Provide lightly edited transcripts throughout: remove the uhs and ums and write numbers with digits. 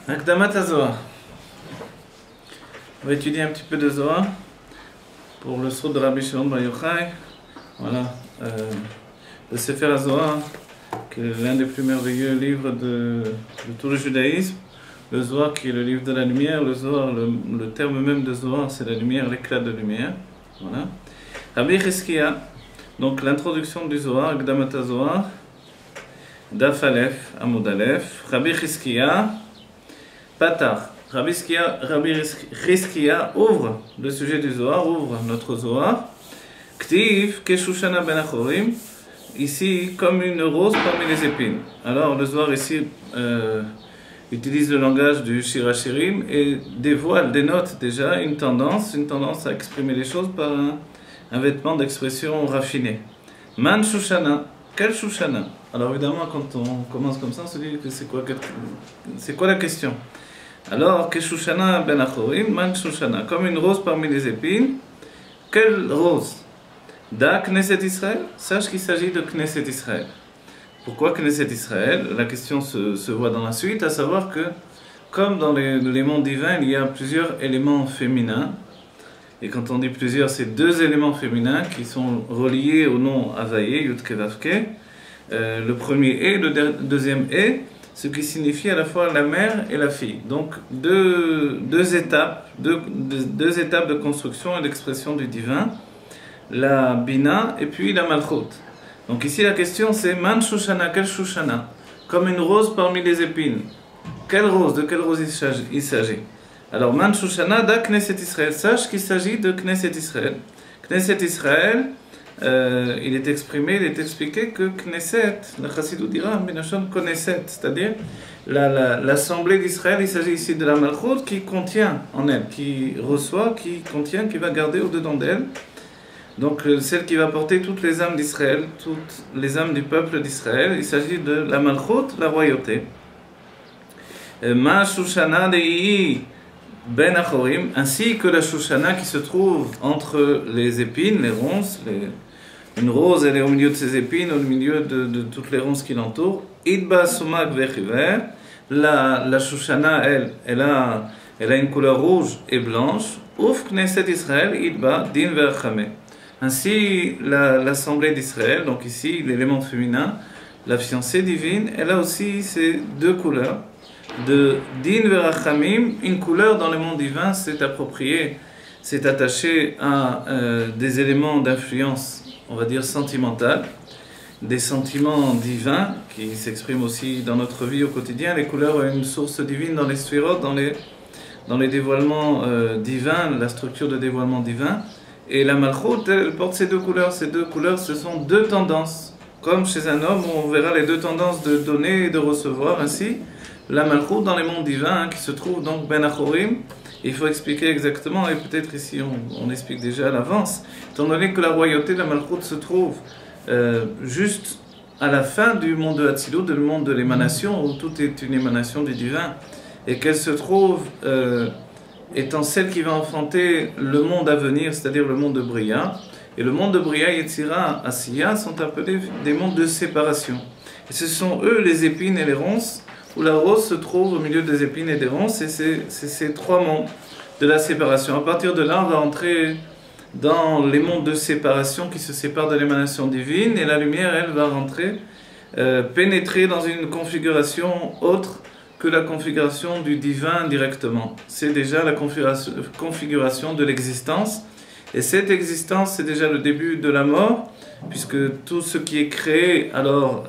Akdamat HaZohar. On va étudier un petit peu de Zohar pour le saut de Rabbi Shimon Bar Yochai. Voilà, le Sefer HaZohar, qui est l'un des plus merveilleux livres de tout le judaïsme. Le Zohar qui est le livre de la lumière. Le Zohar, le terme même de Zohar, c'est la lumière, l'éclat de lumière. Voilà. Rabbi Chizkiya, donc l'introduction du Zohar, Akdamat HaZohar, Daf Aleph, Amud Aleph. Rabbi Chizkiya, Patar. Rabbi Chizkiya ouvre le sujet du Zohar, ouvre notre Zohar. Ktiv Keshushana ben Achorim, ici comme une rose parmi les épines. Alors le Zohar ici utilise le langage du Shir HaShirim et dénote déjà une tendance à exprimer les choses par un vêtement d'expression raffiné. Man Shushana, quel Shushana? Alors évidemment quand on commence comme ça, on se dit que c'est quoi la question? Alors, Keshushana ben Achorim, man Shushana, comme une rose parmi les épines. Quelle rose? Da Knesset Israël? Sache qu'il s'agit de Knesset Israël. Pourquoi Knesset Israël? La question se voit dans la suite, à savoir que, comme dans les mondes divins, il y a plusieurs éléments féminins. Et quand on dit plusieurs, c'est deux éléments féminins qui sont reliés au nom Havaïe, Yudke Vavke. Le premier est, le deuxième est, ce qui signifie à la fois la mère et la fille. Donc deux étapes de construction et d'expression du divin, la Bina et puis la Malchut. Donc ici la question c'est Man Shushana, quel Shushana? Comme une rose parmi les épines. Quelle rose? De quelle rose il s'agit? Alors Man Shushana da Knesset Israël. Sache qu'il s'agit de Knesset Israël. Knesset Israël, il est expliqué que Knesset, le Chassidou dira, Benachon Knesset, c'est-à-dire l'assemblée d'Israël, il s'agit ici de la Malchut qui contient en elle, qui reçoit, qui contient, qui va garder au-dedans d'elle. Donc celle qui va porter toutes les âmes d'Israël, toutes les âmes du peuple d'Israël, il s'agit de la Malchut, la royauté. Ma Shushana Dei Ben Achorim, ainsi que la Shushana qui se trouve entre les épines, les ronces, une rose elle est au milieu de ses épines, au milieu de toutes les ronces qui l'entourent. Idba Sumak Vechiver, la Shushana elle a une couleur rouge et blanche. Uf Knesset Israël, Idba Din Verchame. Ainsi l'assemblée d'Israël, donc ici l'élément féminin, la fiancée divine, elle a aussi ces deux couleurs. De Din Verachamim, une couleur dans le monde divin s'est appropriée, s'est attachée à des éléments d'influence, on va dire sentimentale, des sentiments divins qui s'expriment aussi dans notre vie au quotidien. Les couleurs ont une source divine dans les sphérot, dans les dévoilements divins, la structure de dévoilement divin. Et la Malchut, elle porte ces deux couleurs. Ces deux couleurs, ce sont deux tendances. Comme chez un homme, on verra les deux tendances de donner et de recevoir. Ainsi, la Malchut dans les mondes divins, qui se trouve donc Ben Achorim, il faut expliquer exactement, et peut-être ici on explique déjà à l'avance, étant donné que la royauté de la Malchut se trouve juste à la fin du monde de Hatzilut, du monde de l'émanation, où tout est une émanation du divin, et qu'elle se trouve étant celle qui va enfanter le monde à venir, c'est-à-dire le monde de Bria. Et le monde de Bria, Yetzira, Asiya, sont appelés des mondes de séparation. Et ce sont eux les épines et les ronces, où la rose se trouve au milieu des épines et des ronces, et c'est ces trois mondes de la séparation. À partir de là, on va entrer dans les mondes de séparation qui se séparent de l'émanation divine, et la lumière, elle, va rentrer, pénétrer dans une configuration autre que la configuration du divin directement. C'est déjà la configuration de l'existence, et cette existence, c'est déjà le début de la mort, puisque tout ce qui est créé, alors,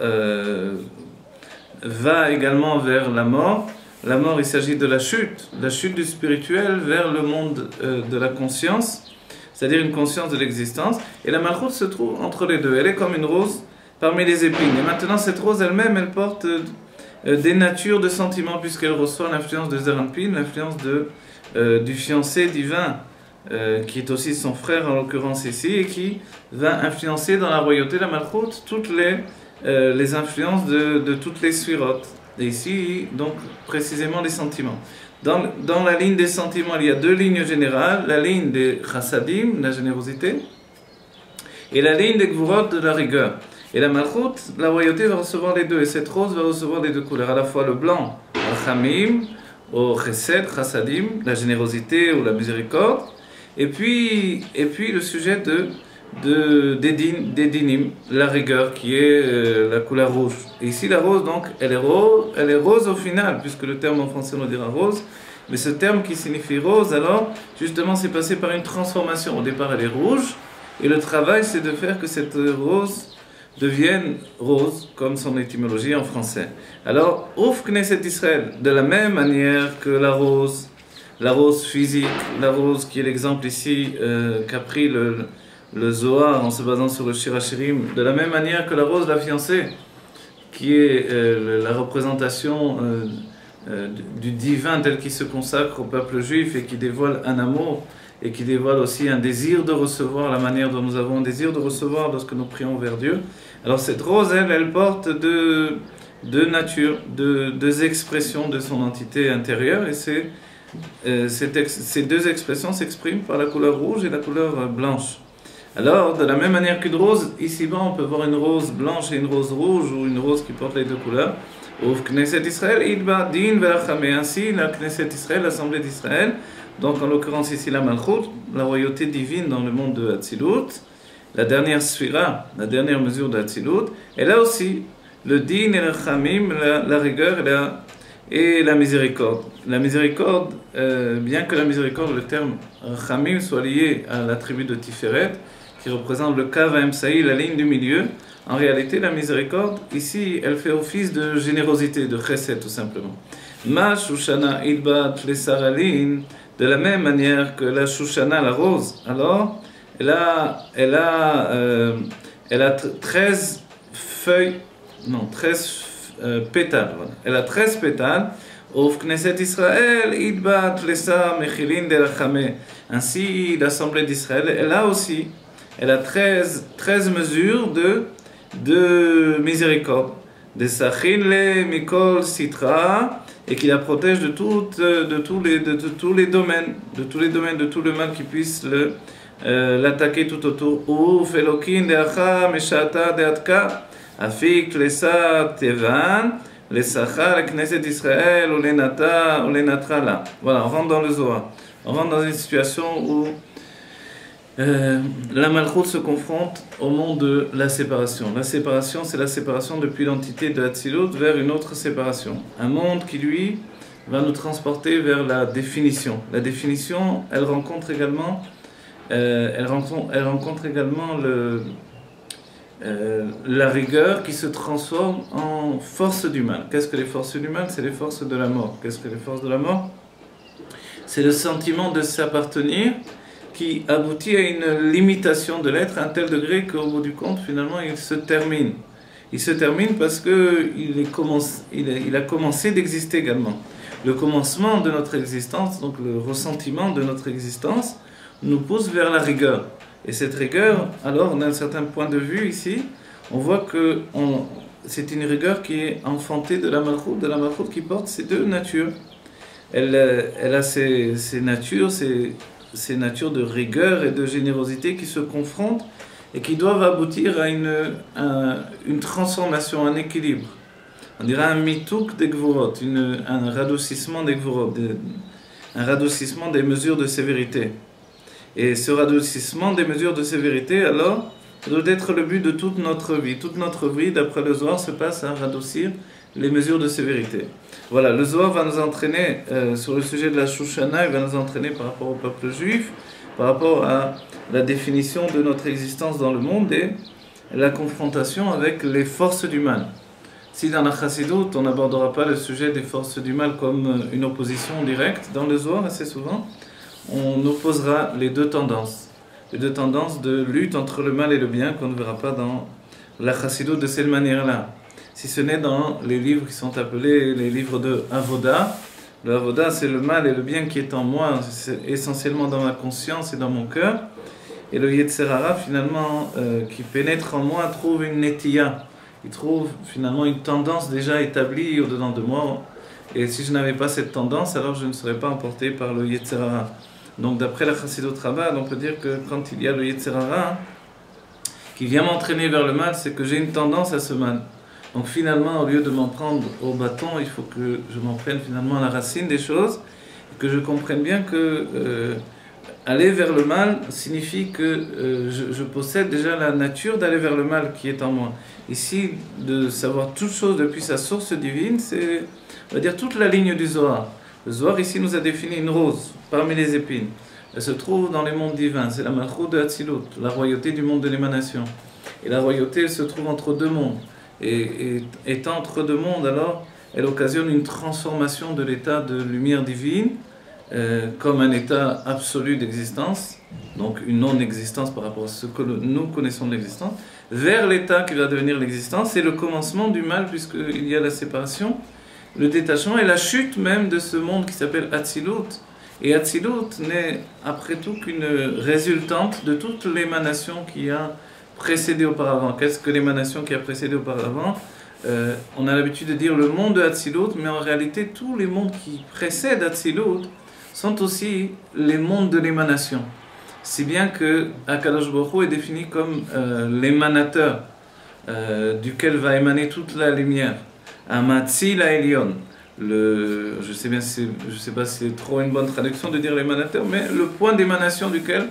va également vers la mort. La mort, il s'agit de la chute du spirituel vers le monde de la conscience, c'est-à-dire une conscience de l'existence. Et la Malchut se trouve entre les deux. Elle est comme une rose parmi les épines. Et maintenant, cette rose elle-même, elle porte des natures de sentiments, puisqu'elle reçoit l'influence de Zeranpin, l'influence du fiancé divin, qui est aussi son frère en l'occurrence ici, et qui va influencer dans la royauté de la Malchut toutes les influences de toutes les sphirotes. Et ici, donc, précisément les sentiments. Dans la ligne des sentiments, il y a deux lignes générales, la ligne des chassadim, la générosité, et la ligne des gvurot, de la rigueur. Et la Malchut, la royauté va recevoir les deux, et cette rose va recevoir les deux couleurs, à la fois le blanc, rachamim, au chesed, chassadim, la générosité ou la miséricorde, et puis le sujet des dinim, la rigueur qui est la couleur rouge. Et ici la rose, donc, elle est rose au final, puisque le terme en français nous dira rose, mais ce terme qui signifie rose, alors, justement, c'est passé par une transformation. Au départ, elle est rouge, et le travail, c'est de faire que cette rose devienne rose, comme son étymologie en français. Alors, Ouf Knesset Israël, de la même manière que la rose physique, la rose qui est l'exemple ici qu'a pris le Zohar en se basant sur le Shir HaShirim, de la même manière que la rose, la fiancée, qui est la représentation du divin tel qu'il se consacre au peuple juif et qui dévoile un amour et qui dévoile aussi un désir de recevoir, la manière dont nous avons un désir de recevoir lorsque nous prions vers Dieu. Alors cette rose, elle porte deux natures, deux expressions de son entité intérieure, et ces deux expressions s'expriment par la couleur rouge et la couleur blanche. Alors, de la même manière qu'une rose, ici-bas, on peut voir une rose blanche et une rose rouge, ou une rose qui porte les deux couleurs. Ouf Knesset Israël, Idba Din Velachame. Ainsi, la Knesset Israël, l'Assemblée d'Israël, donc en l'occurrence ici la Malchut, la royauté divine dans le monde de Hatzilut, la dernière sphira, la dernière mesure de Hatzilut, et là aussi, le Din et le Chamim, la rigueur et la miséricorde. La miséricorde, bien que la miséricorde, le terme Chamim soit lié à l'attribut de Tiferet, qui représente le Kav Ha'emsaï, la ligne du milieu, en réalité, la miséricorde, ici, elle fait office de générosité, de chesed, tout simplement. Ma Shushana Idbat Lesaralin, de la même manière que la Shushana, la rose, alors, elle a 13 feuilles, non, 13 pétales, voilà. Elle a 13 pétales. Ouf Knesset Israël, Idbat Lesar Mechilin de Rachame. Ainsi, l'Assemblée d'Israël, elle a 13 mesures de miséricorde, de Sachinle Mikol Sitra, et qui la protège de tous les domaines, de tout le mal qui puisse l'attaquer tout autour. Ouf Elokin Deacha Meshata Deatka, Afik Lesa Tevan, Lesacha, la Knesset d'Israël, ou Lenatra là. Voilà, on rentre dans le Zohar. On rentre dans une situation où la Malchut se confronte au monde de la séparation. La séparation, c'est la séparation depuis l'entité de Hatzilut vers une autre séparation. Un monde qui, lui, va nous transporter vers la définition. La définition, elle rencontre également la rigueur qui se transforme en force du mal. Qu'est-ce que les forces du mal? C'est les forces de la mort. Qu'est-ce que les forces de la mort? C'est le sentiment de s'appartenir qui aboutit à une limitation de l'être à un tel degré qu'au bout du compte, finalement, il se termine. Il se termine parce qu'il a commencé d'exister également. Le commencement de notre existence, donc le ressentiment de notre existence, nous pousse vers la rigueur. Et cette rigueur, alors, d'un certain point de vue ici, on voit que c'est une rigueur qui est enfantée de la Malchut qui porte ces deux natures. Elle a ces natures de rigueur et de générosité qui se confrontent et qui doivent aboutir à une transformation, un équilibre. On dirait un mitouk des gvurot, un radoucissement des gvurot, un radoucissement des mesures de sévérité. Et ce radoucissement des mesures de sévérité, alors, doit être le but de toute notre vie. Toute notre vie, d'après le Zohar, se passe à radoucir les mesures de sévérité. Voilà, le Zohar va nous entraîner sur le sujet de la Shushana, il va nous entraîner par rapport au peuple juif, par rapport à la définition de notre existence dans le monde et la confrontation avec les forces du mal. Si dans la Chassidut, on n'abordera pas le sujet des forces du mal comme une opposition directe, dans le Zohar, assez souvent, on opposera les deux tendances de lutte entre le mal et le bien qu'on ne verra pas dans la Chassidut de cette manière-là. Si ce n'est dans les livres qui sont appelés les livres de Avoda. Le Avoda, c'est le mal et le bien qui est en moi, c'est essentiellement dans ma conscience et dans mon cœur. Et le Yetzer Hara, finalement, qui pénètre en moi, trouve une netiya. Il trouve finalement une tendance déjà établie au-dedans de moi. Et si je n'avais pas cette tendance, alors je ne serais pas emporté par le Yetzer Hara. Donc d'après la Chassidut Rabbah, on peut dire que quand il y a le Yetzer Hara qui vient m'entraîner vers le mal, c'est que j'ai une tendance à ce mal. Donc finalement, au lieu de m'en prendre au bâton, il faut que je m'en prenne finalement à la racine des choses, et que je comprenne bien que aller vers le mal signifie que je possède déjà la nature d'aller vers le mal qui est en moi. Ici, de savoir toute chose depuis sa source divine, c'est, on va dire, toute la ligne du Zohar. Le Zohar ici nous a défini une rose parmi les épines. Elle se trouve dans les mondes divins, c'est la Malchut de Hatzilut, la royauté du monde de l'émanation. Et la royauté, elle se trouve entre deux mondes. Et étant entre deux mondes, alors, elle occasionne une transformation de l'état de lumière divine, comme un état absolu d'existence, donc une non-existence par rapport à ce que nous connaissons de l'existence, vers l'état qui va devenir l'existence, c'est le commencement du mal, puisqu'il y a la séparation, le détachement et la chute même de ce monde qui s'appelle Hatzilut. Et Hatzilut n'est après tout qu'une résultante de toute l'émanation qui a précédé auparavant. Qu'est-ce que l'émanation qui a précédé auparavant? On a l'habitude de dire le monde de Hatzilut, mais en réalité tous les mondes qui précèdent Hatzilut sont aussi les mondes de l'émanation. Si bien que Akadosh Baruch Hu est défini comme l'émanateur duquel va émaner toute la lumière. Amatzil Elyon. Je sais pas si c'est trop une bonne traduction de dire l'émanateur, mais le point d'émanation duquel,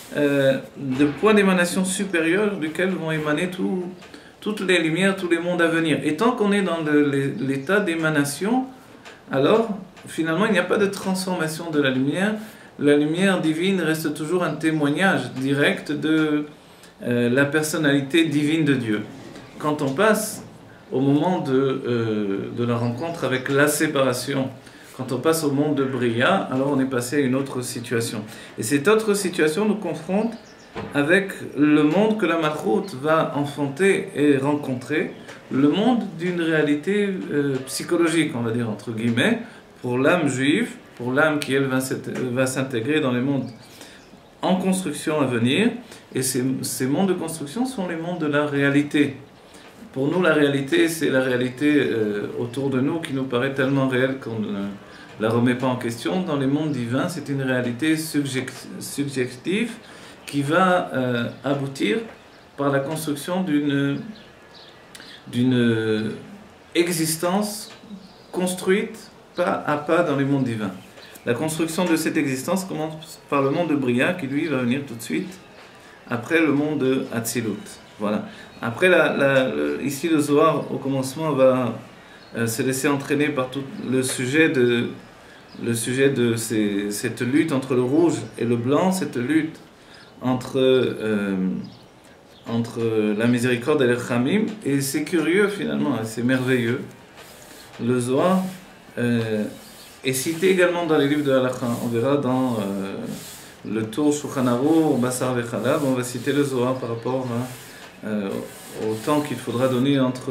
le point d'émanation supérieur duquel vont émaner toutes les lumières, tous les mondes à venir. Et tant qu'on est dans l'état d'émanation, alors finalement il n'y a pas de transformation de la lumière. La lumière divine reste toujours un témoignage direct de la personnalité divine de Dieu. Quand on passe au moment de la rencontre avec la séparation, quand on passe au monde de Bria, alors on est passé à une autre situation. Et cette autre situation nous confronte avec le monde que la Malchut va enfanter et rencontrer, le monde d'une réalité psychologique, on va dire entre guillemets, pour l'âme juive, pour l'âme qui elle va s'intégrer dans les mondes en construction à venir. Et ces mondes de construction sont les mondes de la réalité. Pour nous, la réalité, c'est la réalité autour de nous qui nous paraît tellement réelle qu'on ne la remet pas en question. Dans les mondes divins, c'est une réalité subjective qui va aboutir par la construction d'une existence construite pas à pas dans les mondes divins. La construction de cette existence commence par le monde de Bria, qui lui va venir tout de suite après le monde de Hatzilut. Voilà. Après, ici le Zohar, au commencement, va se laisser entraîner par tout le sujet de cette lutte entre le rouge et le blanc, cette lutte entre la miséricorde et le Chamim. Et c'est curieux finalement, c'est merveilleux. Le Zohar est cité également dans les livres de Halakha. On verra dans le Tour Shulchan Aruch, Basar Vechalab, on va citer le Zohar par rapport au temps qu'il faudra donner entre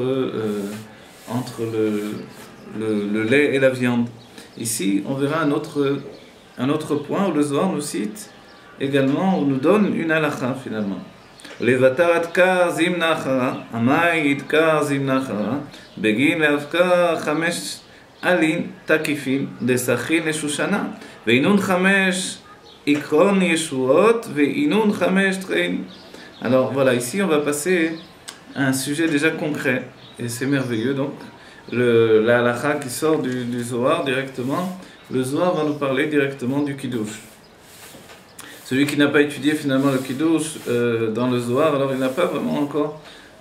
le lait et la viande. Ici, on verra un autre point où le Zohar nous cite également, où nous donne une halakha finalement. Levatar atka zimna achara, amai idka zimna achara, begin leavka chamesh alin takifin desachin leshushana, veinun chamesh ikron yeshuot, veinun chamesh trein. Alors voilà, ici on va passer à un sujet déjà concret, et c'est merveilleux. Donc, la halakha qui sort du Zohar directement, le Zohar va nous parler directement du Kiddush. Celui qui n'a pas étudié finalement le Kiddush dans le Zohar, alors il n'a pas vraiment encore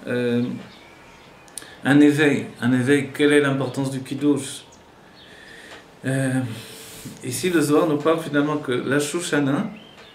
un éveil. Quelle est l'importance du Kiddush? Ici, le Zohar nous parle finalement que la Shoshana,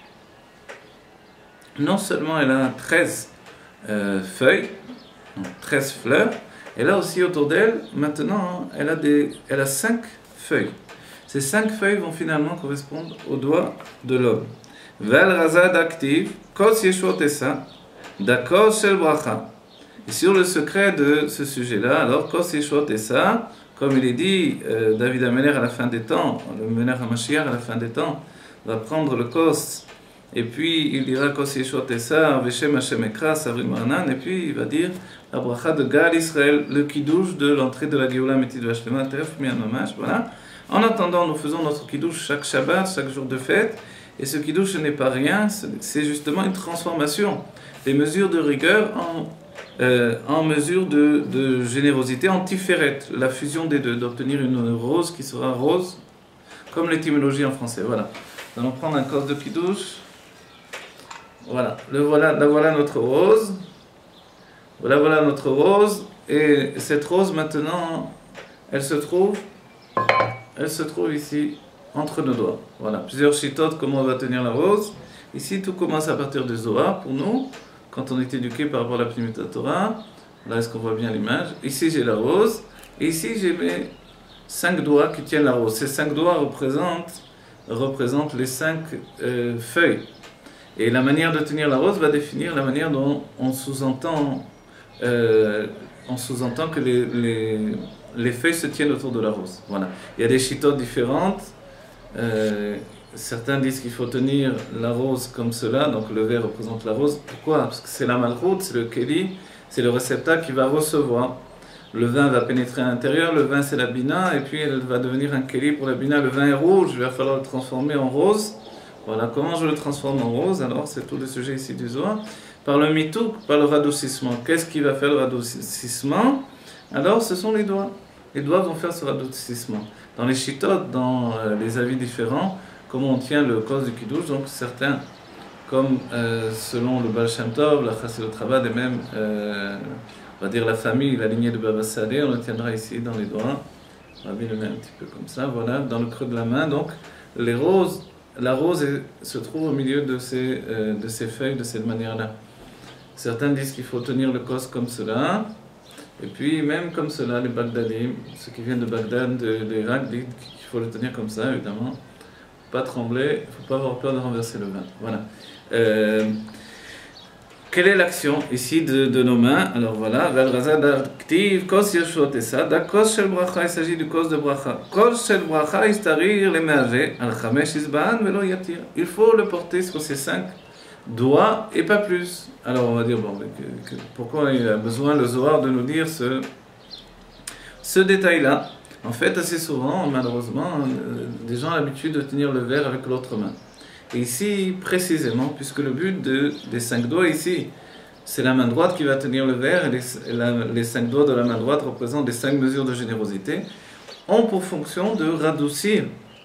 non seulement elle a 13 feuilles, 13 fleurs, et là aussi autour d'elle, maintenant, elle a 5 feuilles. Ces 5 feuilles vont finalement correspondre aux doigts de l'homme. Vel razad active, kos yeshot esa, dakos shel bracha. Et sur le secret de ce sujet-là, alors kos yeshot esa, comme il est dit, David Ameler à la fin des temps, le Mener HaMashiach à la fin des temps, va prendre le kos, et puis il dira kos yeshot esa, veshem Hashem ekra, savrim arnan, et puis il va dire la bracha de Gal Israël, le kiddush de l'entrée de la Géoula Métid Vashlema, Teref Mian Mamash, voilà. En attendant, nous faisons notre kiddush chaque Shabbat, chaque jour de fête, et ce kiddush ce n'est pas rien, c'est justement une transformation des mesures de rigueur en mesure de générosité, en tiferet, la fusion des deux, d'obtenir une rose qui sera rose, comme l'étymologie en français. Voilà. Nous allons prendre un cos de Kiddush. Voilà. La voilà notre rose. Voilà notre rose. Et cette rose, maintenant, elle se trouve ici, entre nos doigts. Voilà. Plusieurs chitotes, comment on va tenir la rose. Ici, tout commence à partir du Zohar, pour nous, quand on est éduqué par rapport à la Pnimut Torah. Là, est-ce qu'on voit bien l'image? Ici, j'ai la rose. Et ici, j'ai mes 5 doigts qui tiennent la rose. Ces 5 doigts représentent les 5 feuilles. Et la manière de tenir la rose va définir la manière dont on sous-entend que les feuilles se tiennent autour de la rose. Voilà. Il y a des chitotes différentes. Certains disent qu'il faut tenir la rose comme cela, donc le verre représente la rose. Pourquoi? Parce que c'est la malchoute, c'est le keli, c'est le réceptacle qui va recevoir. Le vin va pénétrer à l'intérieur, le vin c'est la bina, et puis elle va devenir un keli pour la bina. Le vin est rouge, il va falloir le transformer en rose. Voilà, comment je le transforme en rose? Alors c'est tout le sujet ici du Zohar. Par le mitouk, par le radoucissement. Qu'est-ce qui va faire le radoucissement? Alors ce sont les doigts. Les doigts vont faire ce radoucissement. Dans les chitotes, dans les avis différents, comment on tient le cos du Kiddush, donc certains, comme selon le Baal Shem Tov, la Chassidut Chabad et même, on va dire la famille, la lignée de Baba Sadeh, on le tiendra ici dans les doigts. Rabbi le met un petit peu comme ça, voilà, dans le creux de la main. Donc la rose se trouve au milieu de ces feuilles de cette manière-là. Certains disent qu'il faut tenir le cos comme cela, et puis même comme cela, les Bagdadim, ceux qui viennent de Bagdad, de l'Irak, disent qu'il faut le tenir comme ça, évidemment. Pas trembler, il ne faut pas avoir peur de renverser le vin. Voilà. Quelle est l'action ici de nos mains? Alors voilà, il s'agit du cos de bracha. Il faut le porter sur ses 5 doigts et pas plus. Alors on va dire, bon, pourquoi il a besoin le Zohar de nous dire ce détail-là? En fait, assez souvent, malheureusement, des gens ont l'habitude de tenir le verre avec l'autre main. Et ici, précisément, puisque le but des 5 doigts ici, c'est la main droite qui va tenir le verre, et les 5 doigts de la main droite représentent les 5 mesures de générosité, ont pour fonction de radoucir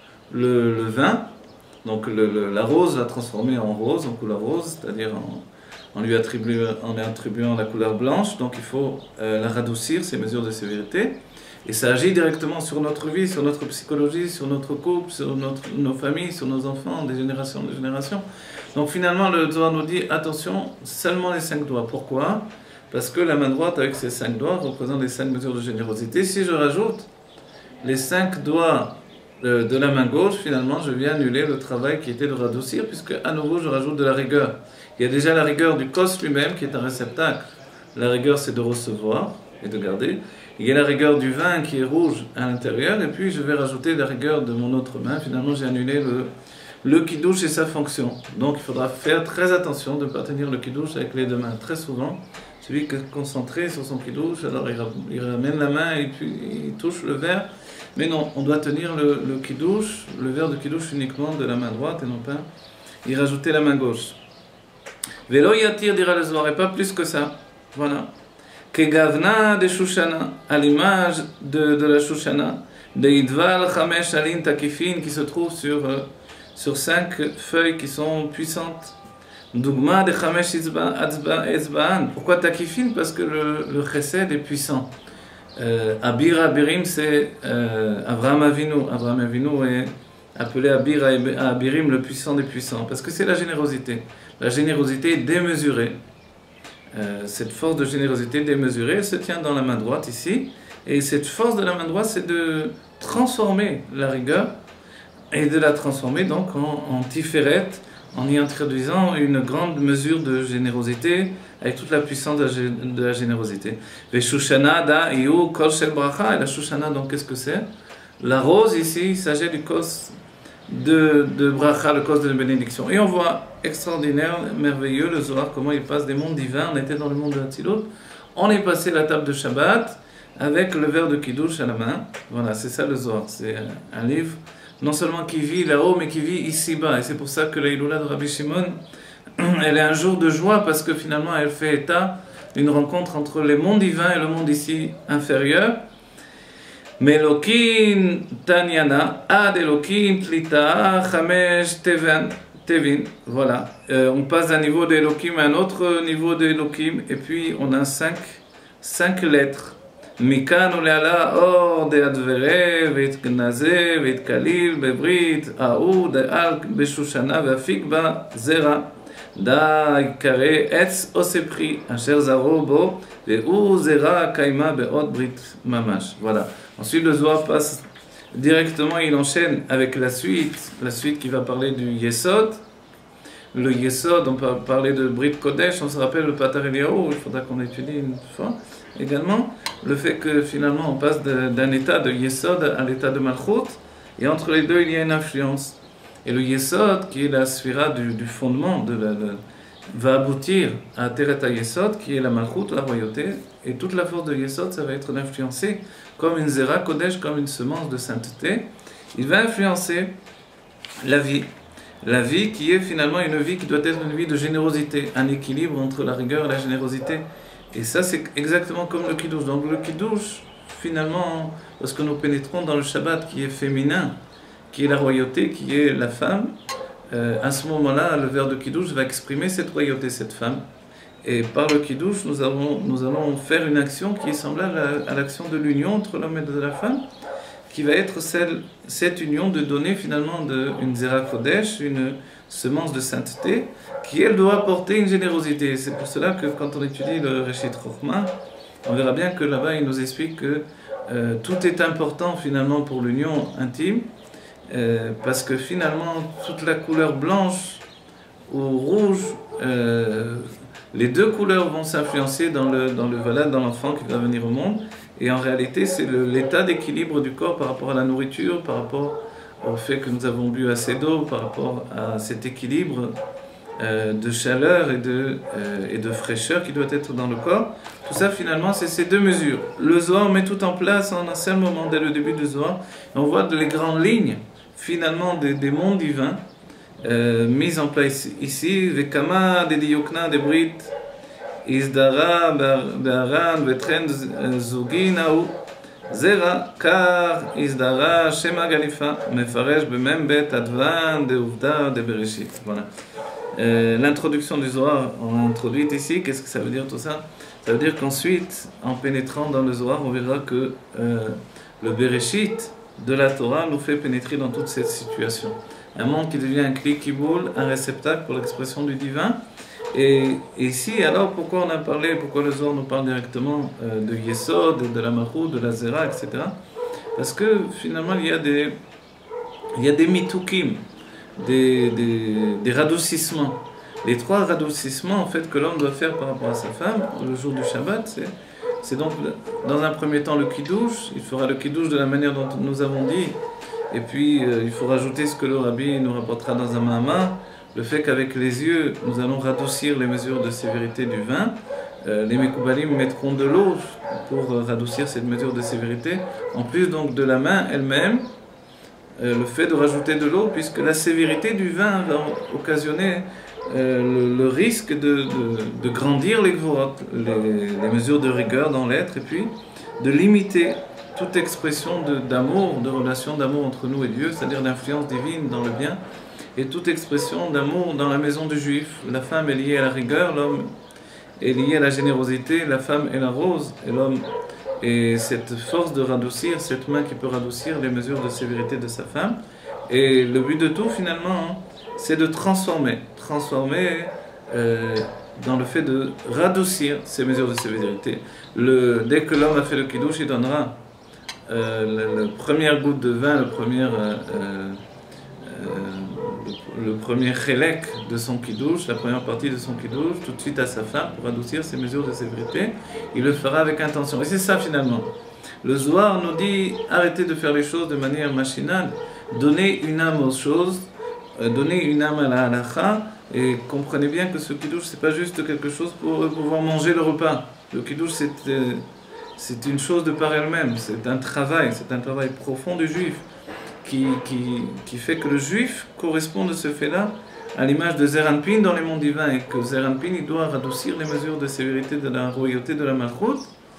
le vin. Donc la rose va transformer en rose, en couleur rose, c'est-à-dire en lui attribuant la couleur blanche. Donc il faut la radoucir, ces mesures de sévérité. Et ça agit directement sur notre vie, sur notre psychologie, sur notre couple, sur nos familles, sur nos enfants, des générations de générations. Donc finalement, le Zohar nous dit, attention, seulement les 5 doigts. Pourquoi? Parce que la main droite, avec ses 5 doigts, représente les 5 mesures de générosité. Si je rajoute les 5 doigts de la main gauche, finalement, je viens annuler le travail qui était de radoucir, puisque à nouveau, je rajoute de la rigueur. Il y a déjà la rigueur du cos lui-même, qui est un réceptacle. La rigueur, c'est de recevoir et de garder. Il y a la rigueur du vin qui est rouge à l'intérieur, et puis je vais rajouter la rigueur de mon autre main. Finalement, j'ai annulé le kiddush et sa fonction. Donc, il faudra faire très attention de ne pas tenir le kiddush avec les deux mains. Très souvent, celui qui est concentré sur son kiddush, alors il ramène la main et puis il touche le verre. Mais non, on doit tenir le kiddush, le verre de kiddush uniquement de la main droite et non pas y rajouter la main gauche. Velo yatir dira le Zohar, et pas plus que ça. Voilà. Kegavna de Shushana, à l'image de la Shushana, de Idval Chamesh Alin Takifin, qui se trouve sur 5 feuilles qui sont puissantes. Dougma de Chamesh Etzba'an. Pourquoi Takifin? Parce que le chesed est puissant. Abir Abirim, c'est Avraham Avinu. Avraham Avinu est appelé Abir Abirim, le puissant des puissants, parce que c'est la générosité. La générosité est démesurée. Cette force de générosité démesurée, elle se tient dans la main droite ici, et cette force de la main droite, c'est de transformer la rigueur, et de la transformer donc en tiferet, en y introduisant une grande mesure de générosité, avec toute la puissance de la générosité. Veshushana da iu kol shel bracha, et la Shushana, donc qu'est-ce que c'est? La rose ici, il s'agit du kos de bracha, le cause de bénédiction. Et on voit extraordinaire, merveilleux, le Zohar, comment il passe des mondes divins. On était dans le monde de Hatzilut, on est passé la table de Shabbat avec le verre de Kiddush à la main. Voilà, c'est ça le Zohar. C'est un livre non seulement qui vit là-haut, mais qui vit ici-bas. Et c'est pour ça que la Iloula de Rabbi Shimon, elle est un jour de joie, parce que finalement elle fait état une rencontre entre les mondes divins et le monde ici inférieur. Melokin Tanyana, Ad Elokin Tlita, Chamesh Tevin. Voilà, on passe d'un niveau d'Elokim à un autre niveau d'Elokim, et puis on a cinq lettres. Mikan Oleala, Or, de Advere, Veit Gnaze, Veit Kalil, Bebrit, Aoud, Alk, Beshushana, Vafikba, Zera. Da Ikare Etz Osepri, Asher Zarobo, Ve'u Zera Kaima Be'ot Brit Mamash. Voilà. Ensuite, le Zohar passe directement, il enchaîne avec la suite qui va parler du Yesod. Le Yesod, on peut parler de Brit Kodesh, on se rappelle le Patar Eliyahu, il faudra qu'on étudie une fois. Également, le fait que finalement on passe d'un état de Yesod à l'état de Malchut, et entre les deux il y a une influence. Et le Yesod, qui est la sphira du fondement, va aboutir à Tereta Yesod, qui est la Malchut, la royauté, et toute la force de Yesod, ça va être d'influencer comme une Zera Kodesh, comme une semence de sainteté. Il va influencer la vie qui est finalement une vie qui doit être une vie de générosité, un équilibre entre la rigueur et la générosité. Et ça, c'est exactement comme le Kiddush. Donc le Kiddush, finalement, lorsque nous pénétrons dans le Shabbat qui est féminin, qui est la royauté, qui est la femme, à ce moment-là, le verre de Kiddush va exprimer cette royauté, cette femme. Et par le Kiddush, nous allons faire une action qui est semblable à l'action de l'union entre l'homme et de la femme, qui va être cette union de donner finalement une Zera Kodesh, une semence de sainteté, qui elle doit apporter une générosité. C'est pour cela que quand on étudie le Reshit Chochma, on verra bien que là-bas il nous explique que tout est important finalement pour l'union intime, parce que finalement toute la couleur blanche ou rouge, les deux couleurs vont s'influencer dans l'enfant qui va venir au monde, et en réalité c'est l'état d'équilibre du corps par rapport à la nourriture, par rapport au fait que nous avons bu assez d'eau, par rapport à cet équilibre de chaleur et de fraîcheur qui doit être dans le corps. Tout ça finalement c'est ces deux mesures. Le Zohar met tout en place en un seul moment dès le début du Zohar. On voit les grandes lignes finalement des mondes divins mises en place ici. Vekama de Diyokna de Brit Izdara Be'aran Vetren Zuginau Zera Kar Izdara Shema Galifa Mefaresh Bemem Bet Advan de Uvda de Bereshit. Voilà. L'introduction du Zohar, on l'a introduite ici. Qu'est-ce que ça veut dire tout ça? Ça veut dire qu'ensuite, en pénétrant dans le Zohar, on verra que le Bereshit de la Torah nous fait pénétrer dans toute cette situation. Un monde qui devient un kli kiboul, un réceptacle pour l'expression du divin. Et ici, alors, pourquoi on a parlé, pourquoi le Zohar nous parle directement de Yesod, de la Malchut, de la Zera, etc. Parce que finalement, il y a des mitukim, des radoucissements. Les trois radoucissements en fait que l'homme doit faire par rapport à sa femme le jour du Shabbat, c'est donc dans un premier temps le Kiddush. Il fera le Kiddush de la manière dont nous avons dit, et puis il faut rajouter ce que le Rabbi nous rapportera dans un Mahama, le fait qu'avec les yeux nous allons radoucir les mesures de sévérité du vin. Les Mekoubalim mettront de l'eau pour radoucir cette mesure de sévérité, en plus donc de la main elle-même. Le fait de rajouter de l'eau, puisque la sévérité du vin va occasionner le risque de grandir les gvorot, les mesures de rigueur dans l'être, et puis de limiter toute expression d'amour, de relation d'amour entre nous et Dieu, c'est-à-dire d'influence divine dans le bien, et toute expression d'amour dans la maison du juif. La femme est liée à la rigueur, l'homme est lié à la générosité, la femme est la rose, et l'homme et cette force de radoucir, cette main qui peut radoucir les mesures de sévérité de sa femme. Et le but de tout finalement, c'est de transformer dans le fait de radoucir ces mesures de sévérité. Dès que l'homme a fait le kiddush, il donnera la première goutte de vin, le premier chélek de son kiddush, la première partie de son kiddush, tout de suite à sa femme pour adoucir ces mesures de sévérité. Il le fera avec intention. Et c'est ça finalement. Le Zohar nous dit arrêtez de faire les choses de manière machinale, donnez une âme aux choses, donnez une âme à la halakha, et comprenez bien que ce kiddush c'est pas juste quelque chose pour pouvoir manger le repas. Le kiddush c'est une chose de par elle-même, c'est un travail profond du juif. Qui fait que le juif correspond de ce fait-là à l'image de Zeranpin dans les mondes divins, et que Zeranpin il doit radoucir les mesures de sévérité de la royauté de la Malchut,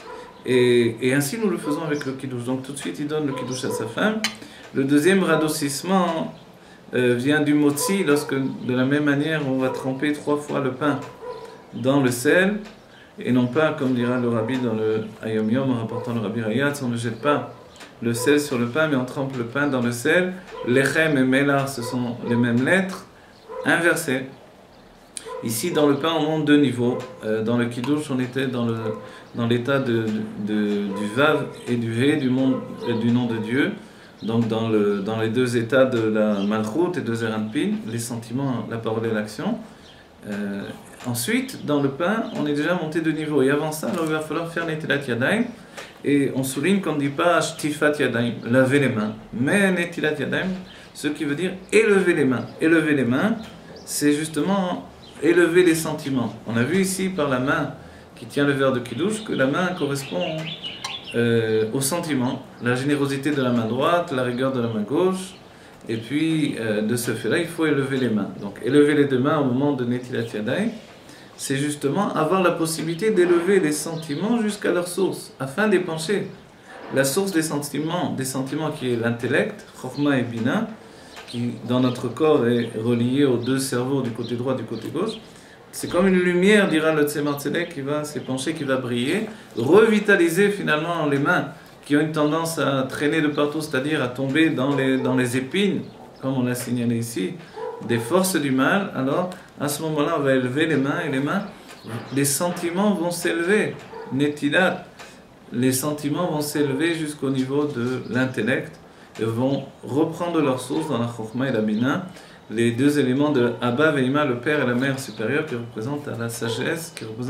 et ainsi nous le faisons avec le Kiddush. Donc tout de suite il donne le Kiddush à sa femme. Le deuxième radoucissement vient du Motzi, lorsque de la même manière on va tremper 3 fois le pain dans le sel, et non pas comme dira le Rabbi dans le Hayom Yom en rapportant le Rabbi Rayatz, on ne jette pas le sel sur le pain mais on trempe le pain dans le sel. Lechem et Melar ce sont les mêmes lettres inversées. Ici dans le pain on monte 2 niveaux. Dans le Kiddush on était dans l'état du Vav et du He du nom de Dieu. Donc dans les 2 états de la Malchut et de Zeranpin, les sentiments, la parole et l'action. Ensuite, dans le pain, on est déjà monté de niveau. Et avant ça, alors, il va falloir faire Netilat Yadayim. Et on souligne qu'on ne dit pas Shtifat Yadayim, laver les mains. Mais Netilat Yadayim, ce qui veut dire élever les mains. Élever les mains, c'est justement élever les sentiments. On a vu ici par la main qui tient le verre de Kiddush que la main correspond au sentiment, la générosité de la main droite, la rigueur de la main gauche. Et puis, de ce fait-là, il faut élever les mains. Donc, élever les 2 mains au moment de Netilat Yadayim, c'est justement avoir la possibilité d'élever les sentiments jusqu'à leur source, afin d'épancher la source des sentiments qui est l'intellect, Chokhmah et Bina, qui dans notre corps est relié aux 2 cerveaux du côté droit et du côté gauche. C'est comme une lumière, dira le Tzemar Tzedek, qui va s'épancher, qui va briller, revitaliser finalement les mains qui ont une tendance à traîner de partout, c'est-à-dire à tomber dans les épines, comme on l'a signalé ici, des forces du mal. Alors, à ce moment-là, on va élever les mains, et les sentiments vont s'élever. Netilat, les sentiments vont s'élever jusqu'au niveau de l'intellect, et vont reprendre leur source dans la Chokhmah et la Bina, les 2 éléments de Abba et Ima, le père et la mère supérieure, qui représentent la sagesse,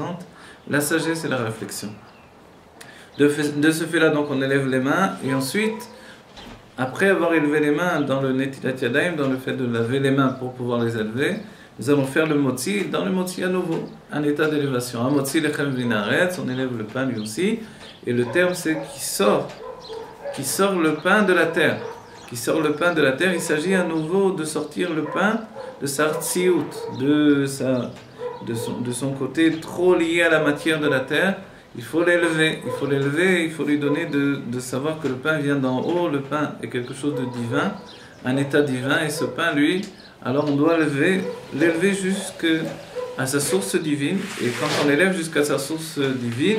et la réflexion. De ce fait-là, donc, on élève les mains, et ensuite, après avoir élevé les mains dans le Netilat Yadayim, dans le fait de laver les mains pour pouvoir les élever, nous allons faire le Motzi. Dans le Motzi à nouveau, un état d'élévation. Un Motzi lechem vinaretz, on élève le pain lui aussi, et le terme c'est qui sort le pain de la terre. Qui sort le pain de la terre, il s'agit à nouveau de sortir le pain de sa tziout, de son côté trop lié à la matière de la terre. Il faut l'élever, il faut lui donner de savoir que le pain vient d'en haut, le pain est quelque chose de divin, un état divin, et ce pain, lui, alors on doit l'élever jusqu'à sa source divine, et quand on l'élève jusqu'à sa source divine,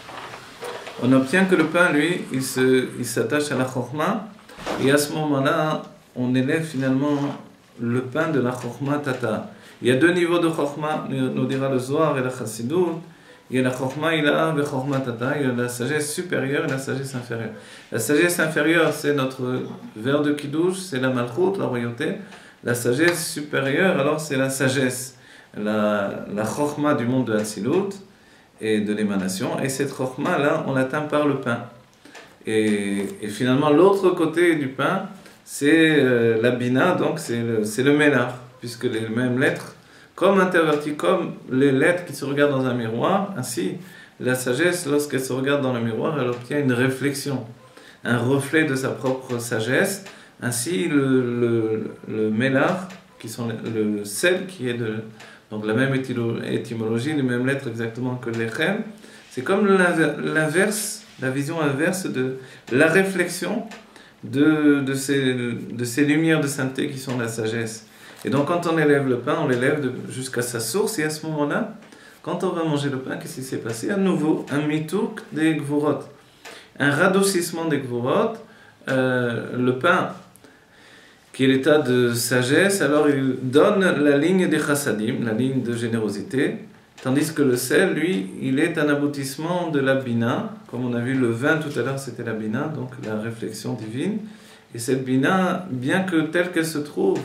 on obtient que le pain, lui, il s'attache à la Chokhmah, et à ce moment-là, on élève finalement le pain de la Chokhmah Tata. Il y a 2 niveaux de Chokhmah, nous dira le Zohar et la Chassidut. Il y a la Chokhmah Ila et Chokhmah Tata, il y a la sagesse supérieure et la sagesse inférieure. La sagesse inférieure, c'est notre verre de Kiddush, c'est la Malchut, la royauté. La sagesse supérieure, alors c'est la sagesse, la Chokhmah du monde de Hatzilut et de l'émanation. Et cette Chokhmah-là, on l'atteint par le pain. Et finalement, l'autre côté du pain, c'est la Bina, donc c'est le Melar, puisque les mêmes lettres, comme interverties, comme les lettres qui se regardent dans un miroir, ainsi la sagesse, lorsqu'elle se regarde dans le miroir, elle obtient une réflexion, un reflet de sa propre sagesse. Ainsi le Melar, qui sont le sel, qui est donc la même étymologie, les mêmes lettres exactement que l'Echem, c'est comme l'inverse, la vision inverse de la réflexion de ces lumières de sainteté qui sont la sagesse. Et donc quand on élève le pain, on l'élève jusqu'à sa source, et à ce moment-là, quand on va manger le pain, qu'est-ce qui s'est passé? À nouveau, un mitouk des gvurot, un radoucissement des gvurot. Le pain, qui est l'état de sagesse, alors il donne la ligne des chassadim, la ligne de générosité, tandis que le sel, lui, il est un aboutissement de la bina. Comme on a vu le vin tout à l'heure, c'était la bina, donc la réflexion divine. Et cette bina, bien que telle qu'elle se trouve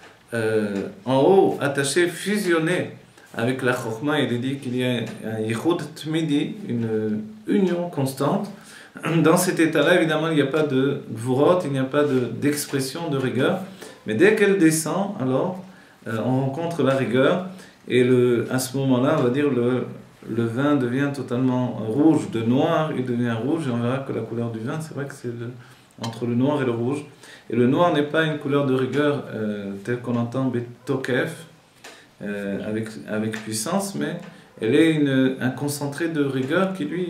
en haut, attachée, fusionnée avec la chokhmah, il est dit qu'il y a un yichud tmidi, une union constante. Dans cet état-là, évidemment, il n'y a pas de gvurot, il n'y a pas d'expression de rigueur. Mais dès qu'elle descend, alors, on rencontre la rigueur. Et à ce moment-là, on va dire, le vin devient totalement rouge. De noir, il devient rouge. Et on verra que la couleur du vin, c'est vrai que c'est entre le noir et le rouge. Et le noir n'est pas une couleur de rigueur telle qu'on entend Betokef, avec puissance, mais elle est un concentré de rigueur qui, lui,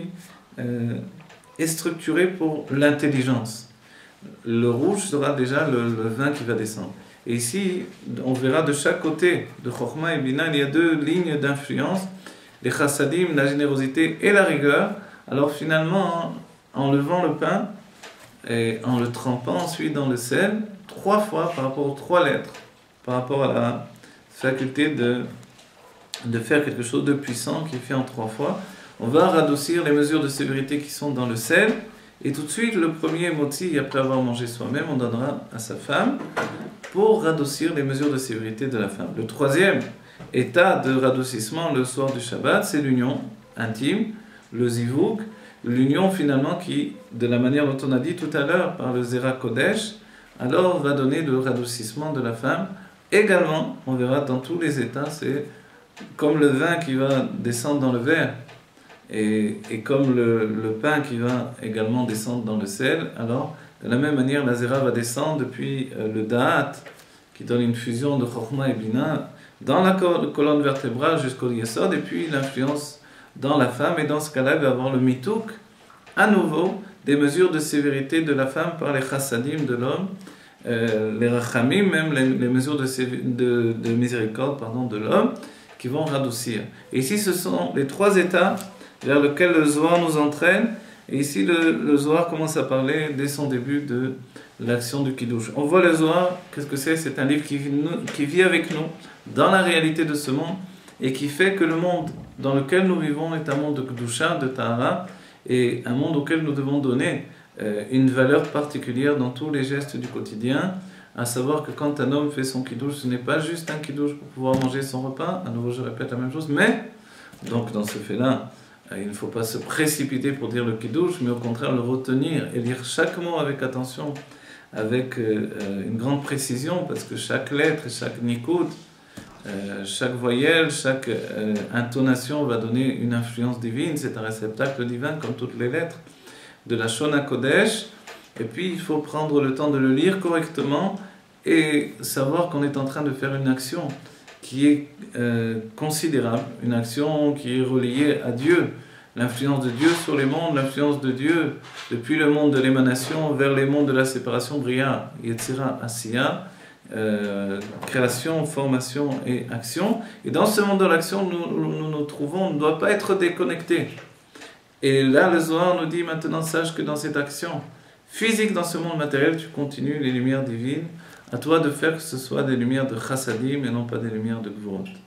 est structuré pour l'intelligence. Le rouge sera déjà le vin qui va descendre. Et ici, on verra de chaque côté de Chokhmah et Bina, il y a deux lignes d'influence, les chassadim, la générosité et la rigueur. Alors finalement, en levant le pain et en le trempant ensuite dans le sel, 3 fois par rapport aux 3 lettres, par rapport à la faculté de faire quelque chose de puissant qui est fait en 3 fois, on va radoucir les mesures de sévérité qui sont dans le sel. Et tout de suite, le premier moti, après avoir mangé soi-même, on donnera à sa femme pour radoucir les mesures de sévérité de la femme. Le troisième état de radoucissement le soir du Shabbat, c'est l'union intime, le zivouk, l'union finalement qui, de la manière dont on a dit tout à l'heure, par le Zera Kodesh, alors va donner le radoucissement de la femme. Également, on verra dans tous les états, c'est comme le vin qui va descendre dans le verre, et comme le pain qui va également descendre dans le sel, alors de la même manière la zera va descendre depuis le da'at qui donne une fusion de chokhmah et bina dans la colonne vertébrale jusqu'au yesod, et puis l'influence dans la femme, et dans ce cas-là il va avoir le mitouk à nouveau des mesures de sévérité de la femme par les chassadim de l'homme, les rachamim, même les mesures de miséricorde de l'homme qui vont radoucir. Et ici ce sont les 3 états vers lequel le Zohar nous entraîne. Et ici, le Zohar commence à parler dès son début de l'action du Kiddush. On voit le Zohar, qu'est-ce que c'est? C'est un livre qui vit avec nous dans la réalité de ce monde et qui fait que le monde dans lequel nous vivons est un monde de Kedusha, de Tahara, et un monde auquel nous devons donner une valeur particulière dans tous les gestes du quotidien, à savoir que quand un homme fait son Kiddush, ce n'est pas juste un Kiddush pour pouvoir manger son repas, à nouveau je répète la même chose, mais, donc dans ce fait-là, il ne faut pas se précipiter pour dire le Kiddush, mais au contraire le retenir et lire chaque mot avec attention, avec une grande précision, parce que chaque lettre, chaque nikoud, chaque voyelle, chaque intonation va donner une influence divine. C'est un réceptacle divin comme toutes les lettres de la Shona Kodesh. Et puis il faut prendre le temps de le lire correctement et savoir qu'on est en train de faire une action qui est considérable, une action qui est reliée à Dieu, l'influence de Dieu sur les mondes, l'influence de Dieu depuis le monde de l'émanation vers les mondes de la séparation, Bria, Yetzira, Asiya, création, formation et action. Et dans ce monde de l'action, nous trouvons, on ne doit pas être déconnecté. Et là, le Zohar nous dit maintenant, sache que dans cette action physique, dans ce monde matériel, tu continues les lumières divines. À toi de faire que ce soit des lumières de chassadim et non pas des lumières de gvurot.